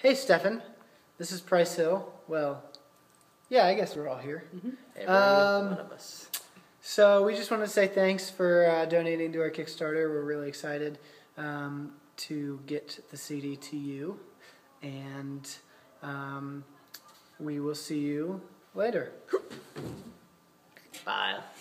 Hey, Stephan. This is Price Hill. Well, yeah, I guess we're all here. Every one of us. So we just want to say thanks for donating to our Kickstarter. We're really excited to get the CD to you, and we will see you later. Bye.